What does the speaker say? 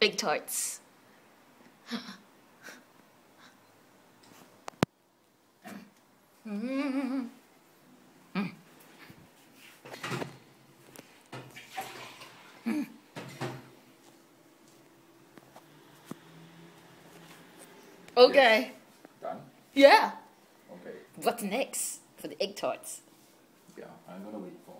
Big tarts. Mm. Mm. Mm. Okay. Yes. Done? Yeah. Okay. What's next for the egg tarts? Yeah, I'm gonna wait for